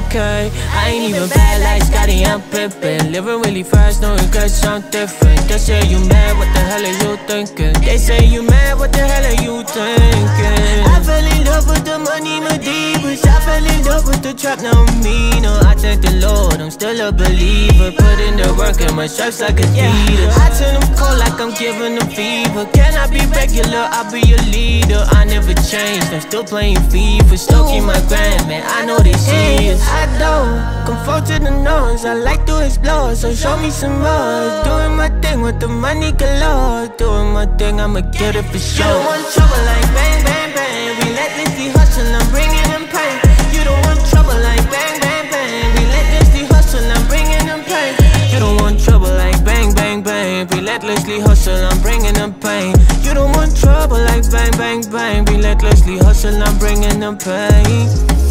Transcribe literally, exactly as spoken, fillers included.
okay. I ain't even bad like Scotty, I'm Pippen. Living really fast, no regrets, I'm different. They say you mad, what the hell are you thinking? They say you mad, what the hell are you thinking? I fell in love with the money, my divas. I fell in love with the trap, now me. No, I thank the Lord, I'm still a believer. Put in the work and my stripes like Adidas. I turn them cold like I'm giving them fever. Can I be regular? I'll be your leader. I never changed, I'm still playing FIFA. Stoking my grind, man, I know they see us. I don't conform to the norms, I like to explore, so show me some more. Doing my thing with the money galore. Doing my thing, I'ma get it for sure. You don't want trouble like bang, bang, bang. Relentlessly hustle, I'm bringing them pain. You don't want trouble like bang, bang, bang. Relentlessly hustle, I'm bringing them pain. You don't want trouble like bang, bang, bang. Relentlessly hustle, I'm bringing them pain. You don't want trouble like bang, bang, bang. Relentlessly hustle, I'm bringing them pain.